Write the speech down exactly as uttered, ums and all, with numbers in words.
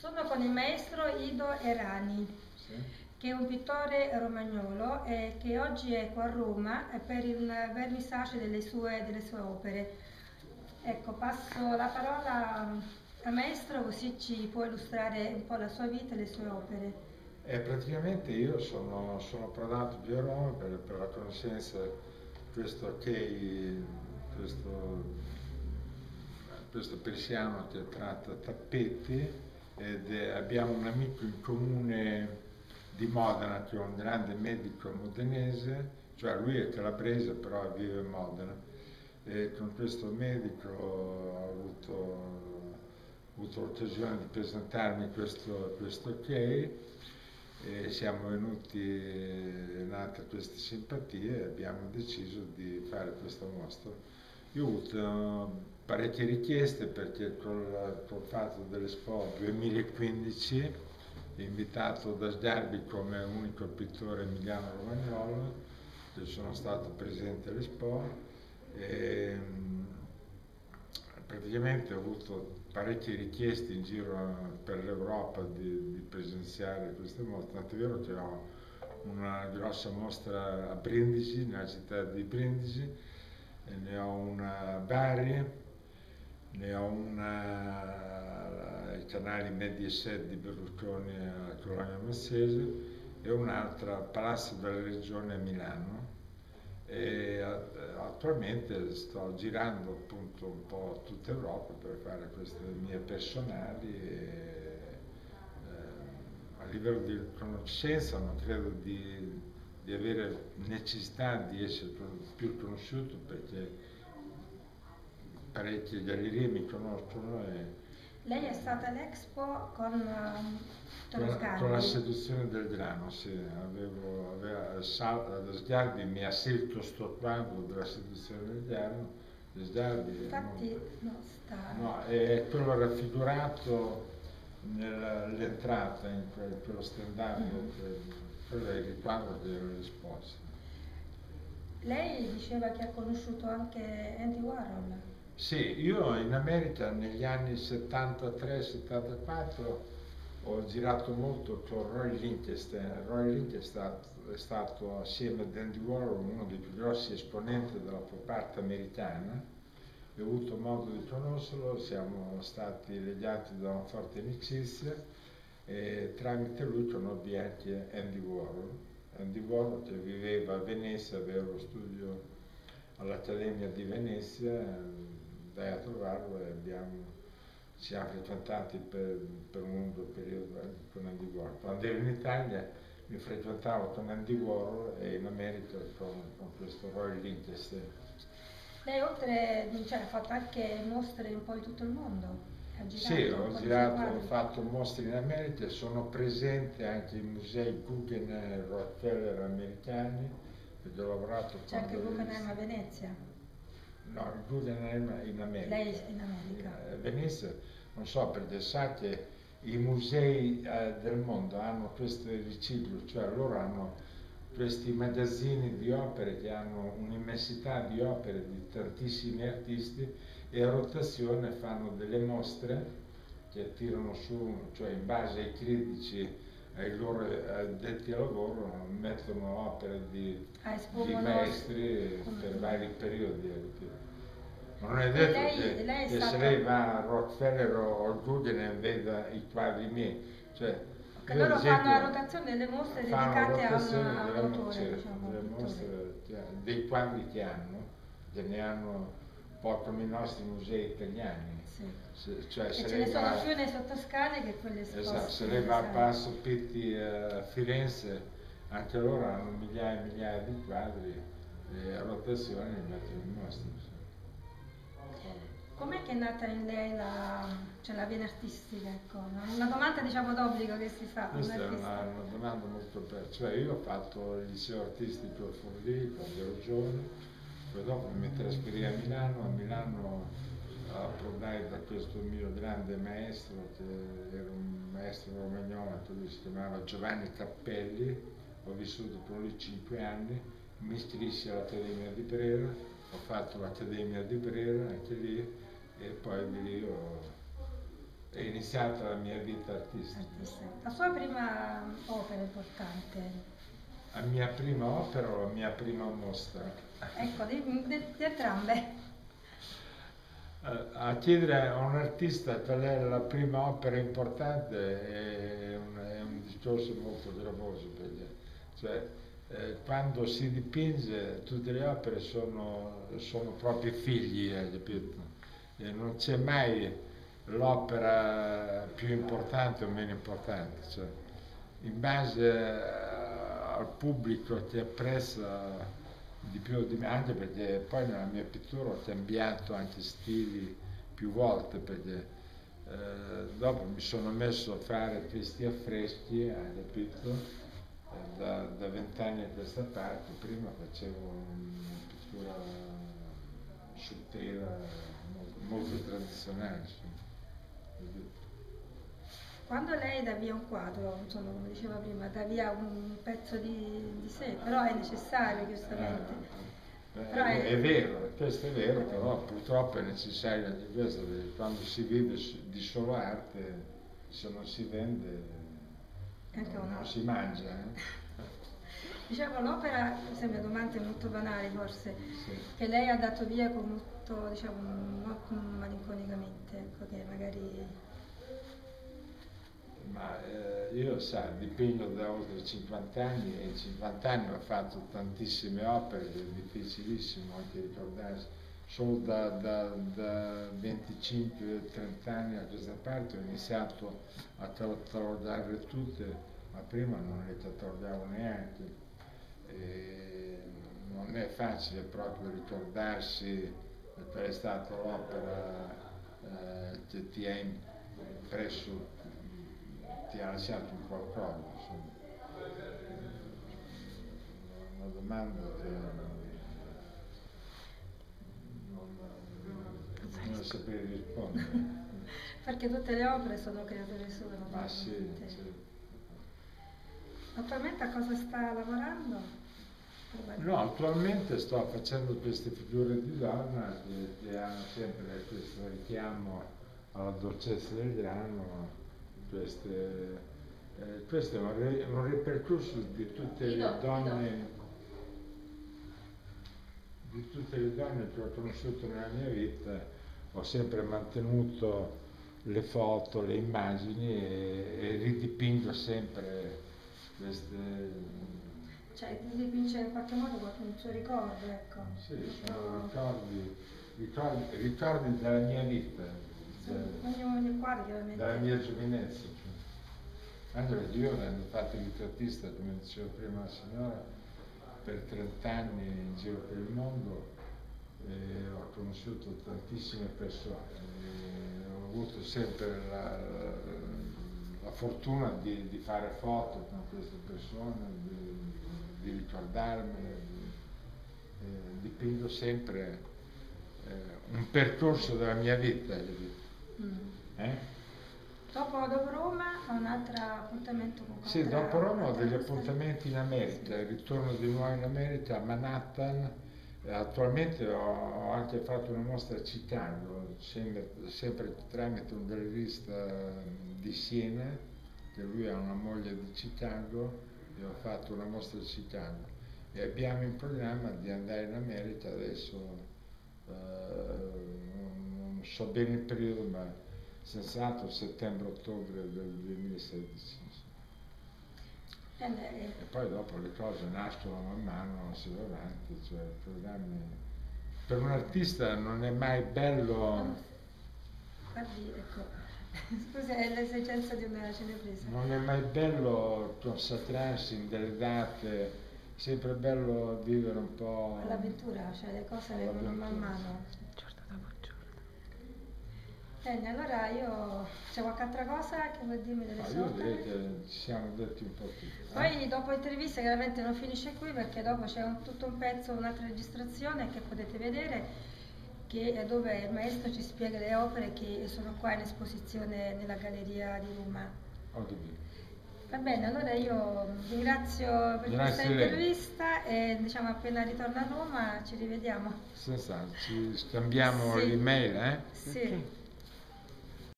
Sono con il maestro Ido Errani, Sì. che è un pittore romagnolo e che oggi è qua a Roma per il vernissage delle sue, delle sue opere. Ecco, passo la parola al maestro così ci può illustrare un po' la sua vita e le sue opere. E praticamente io sono, sono approdato qui a Roma per, per la conoscenza di questo che questo, questo persiano che tratta tappeti ed è- abbiamo un amico in comune di Modena che è un grande medico modenese, cioè lui è calabrese però vive a Modena e con questo medico ho avuto, ho avuto l'occasione di presentarmi questo, questo ok e siamo venuti, è nata questa simpatia e abbiamo deciso di fare questa mostra. Io ho avuto parecchie richieste perché col, col fatto dell'Expo duemilaquindici, invitato da Sgarbi come unico pittore emiliano-romagnolo, che sono stato presente all'Expo e praticamente ho avuto parecchie richieste in giro per l'Europa di, di presenziare queste mostre, tanto è vero che ho una grossa mostra a Brindisi, nella città di Brindisi, e ne ho una a Bari, ne ho una ai canali Mediaset di Berlusconi a Cologno Massese e un'altra a Palazzo della Regione a Milano. E attualmente sto girando appunto un po' tutta Europa per fare queste mie personali e, eh, a livello di conoscenza non credo di, di avere necessità di essere più conosciuto perché parecchie gallerie mi conoscono e Lei è stata all'Expo con um, Toro con, Sgarbi. con la seduzione del grano, sì, avevo, aveva, Sal, Sgarbi mi ha scelto sto quadro della seduzione del grano, Sgarbi Infatti non, no, sta... no, è quello raffigurato nell'entrata in quel, quello stendario, Mm-hmm. che, quello è il quadro delle spose. Lei diceva che ha conosciuto anche Andy Warhol. Sì, io in America negli anni settantatré settantaquattro ho girato molto con Roy Lichtenstein. Roy Lichtenstein è stato assieme ad Andy Warhol uno dei più grossi esponenti della pop art americana. Ho avuto modo di conoscerlo, siamo stati legati da una forte amicizia e tramite lui conobbi anche Andy Warhol. Andy Warhol che viveva a Venezia, aveva lo studio all'Accademia di Venezia, andai a trovarlo e abbiamo, ci siamo frequentati per, per un lungo periodo con Andy Warhol. Quando ero in Italia mi frequentavo con Andy Warhol e in America con, con questo Roy Lichtenstein. Lei oltre, cioè, ha fatto anche mostre un po' in tutto il mondo? Ha girato Sì, ho con girato, ho fatto mostre in America, sono presente anche in musei Guggenheim e Rockefeller americani, perché ho lavorato C'è anche quando... Guggenheim a Venezia? No, il Guggenheim in America. Lei in America? In, eh, Venezia, non so, perché sa che i musei eh, del mondo hanno questo riciclo, cioè loro hanno questi magazzini di opere che hanno un'immensità di opere di tantissimi artisti e a rotazione fanno delle mostre che attirano su, cioè in base ai critici, ai loro addetti al lavoro, mettono opere di, ah, di maestri per vari periodi. Ma non è detto lei, che, lei è che stata... se lei va a Rockefeller o al Guggenheim veda i quadri miei, cioè che loro esempio, fanno la rotazione delle mostre dedicate a un, a un autore, cioè, diciamo, delle mostre, cioè, dei quadri che hanno, che ne hanno un po' come i nostri musei italiani. Sì. Se, cioè, e se ce ne sono va, più nei sottoscale che quelle esposte. Esatto, se lei va a Palazzo Pitti a Firenze, anche loro hanno migliaia e migliaia di quadri e a rotazione li mettono in mostra. Com'è che è nata in lei la, cioè la vena artistica? Ecco? Una domanda diciamo d'obbligo che si fa. Questa è una, una domanda molto bella. Cioè io ho fatto il liceo artistico a Forlì quando ero giovane, poi dopo mi trasferì a Milano, a Milano approdai da questo mio grande maestro, che era un maestro romagnolo, che lui si chiamava Giovanni Cappelli, ho vissuto con lui cinque anni, mi iscrissi all'Accademia di Brera, ho fatto l'Accademia di Brera anche lì, e poi di lì ho, è iniziata la mia vita artistica. Artista. La sua prima opera importante? La mia prima opera o la mia prima mostra? Ecco, di, di, di entrambe. A chiedere a un artista qual è la prima opera importante è un, è un discorso molto gravoso, perché cioè, eh, quando si dipinge tutte le opere sono, sono proprio figli, eh, capito? E non c'è mai l'opera più importante o meno importante, cioè, in base al pubblico che apprezza di più di me, anche perché poi nella mia pittura ho cambiato anche stili più volte, perché eh, dopo mi sono messo a fare questi affreschi, hai capito? Eh, da vent'anni a questa parte. Prima facevo una pittura su tela molto, molto tradizionale, insomma. Quando lei dà via un quadro, insomma, come diceva prima, dà via un pezzo di, di sé, però è necessario, giustamente. Eh, però è, è... è vero, questo è vero, però purtroppo è necessario anche questo, perché quando si vive di solo arte, se non si vende, anche non, no. non si mangia. Eh? Dicevo, l'opera, sembra domande molto banali forse, Sì. che lei ha dato via con molto, diciamo, molto malinconicamente, ecco, che magari... Ma eh, io sa, dipingo da oltre cinquanta anni e in cinquanta anni ho fatto tantissime opere, è difficilissimo anche ricordarsi. Solo da, da, da venticinque trenta anni a questa parte ho iniziato a catalogarle tutte, ma prima non le catalogavo neanche. E non è facile proprio ricordarsi qual è stata l'opera eh, che ti ha impresso, ti ha lasciato un qualcosa, insomma. Una domanda che non, non saprei rispondere. Perché tutte le opere sono creature sue, Ma sì, sì. Attualmente a cosa sta lavorando? No, attualmente sto facendo queste figure di donna che, che hanno sempre questo richiamo alla dolcezza del grano. Queste, eh, questo è un, re, un repercursus di tutte le donne di tutte le donne che ho conosciuto nella mia vita. Ho sempre mantenuto le foto, le immagini e, e ridipingo sempre queste. Cioè ti dipinge in qualche modo un suo ricordo, ecco. Sì, sono ricordi, ricordi, ricordi della mia vita. Ogni, ogni quadro chiaramente. Dalla mia giovinezza, anche perché io avendo fatto il ritrattista, come diceva prima la signora, per trenta anni in giro per il mondo e ho conosciuto tantissime persone, e ho avuto sempre la, la, la fortuna di, di fare foto con queste persone, di, di ricordarmene, di, eh, dipingo sempre eh, un percorso della mia vita. Mm. Eh? Dopo, dopo Roma ho un altro appuntamento con Sì, altra, dopo Roma ho degli questa... appuntamenti in America, sì. Ritorno di nuovo in America, a Manhattan. Attualmente ho, ho anche fatto una mostra a Chicago, sempre, sempre tramite un gallerista di Siena, che lui ha una moglie di Chicago, e ho fatto una mostra a Chicago. E abbiamo in programma di andare in America adesso. Uh, non so bene il periodo, ma senz'altro settembre-ottobre del duemilasedici. E, e poi dopo le cose nascono man mano, si va avanti, cioè programmi. Per un artista non è mai bello. Guardi, ecco, scusi, è l'esigenza di una cinepresa. Non è mai bello consacrarsi in delle date. Sempre bello vivere un po'. L'avventura, cioè le cose vengono man mano. Giorno dopo giorno. Bene, allora io c'è qualche altra cosa che vuoi dirmi delle ah, sue io opere? direi che ci siamo detti un po' tutti. Poi eh? dopo l'intervista chiaramente non finisce qui, perché dopo c'è un, tutto un pezzo, un'altra registrazione che potete vedere, che è dove il maestro ci spiega le opere che sono qua in esposizione nella Galleria di Roma. Ho capito. Va bene, allora io ringrazio per Grazie questa intervista e diciamo appena ritorno a Roma ci rivediamo. Senz'altro, ci scambiamo sì. l'email, eh? Sì.